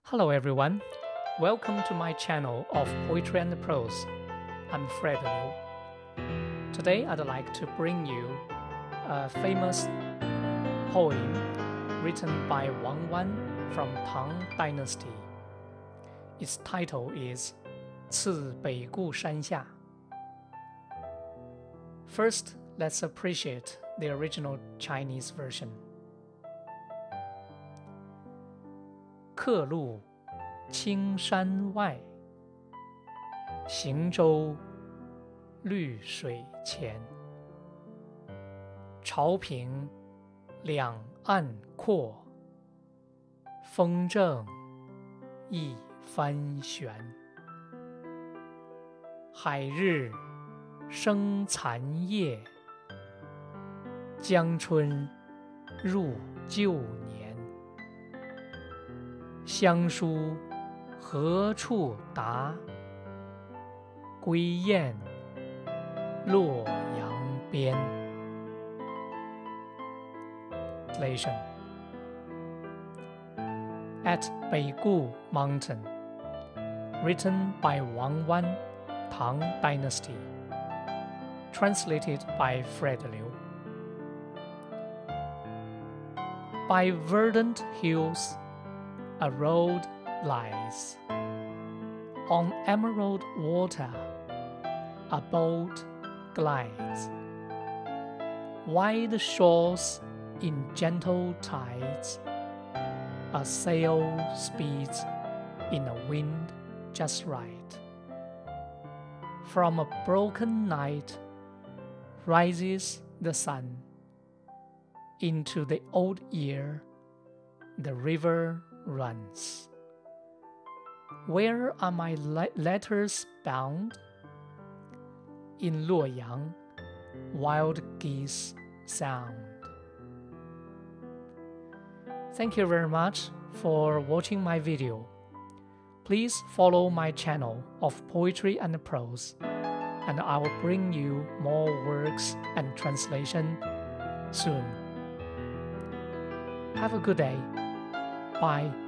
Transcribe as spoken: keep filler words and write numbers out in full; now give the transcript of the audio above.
Hello everyone, welcome to my channel of Poetry and Prose. I'm Fred Liu. Today I'd like to bring you a famous poem written by Wang Wan from Tang Dynasty. Its title is 次北固山下. First, let's appreciate the original Chinese version. 客路青山外，行舟绿水前。潮平两岸阔，风正一帆悬。海日生残夜，江春入旧年。乡书何处达？归雁洛阳边。Translation. At Beigu Mountain, written by Wang Wan, Tang Dynasty. Translated by Fred Liu. By verdant hills, a road lies. On emerald water, a boat glides. Wide shores in gentle tides, a sail speeds in a wind just right. From a broken night rises the sun. Into the old year, the river runs. Where are my le letters bound? In Luoyang, wild geese sound. Thank you very much for watching my video. Please follow my channel of poetry and prose, and I will bring you more works and translation soon. Have a good day. Bye.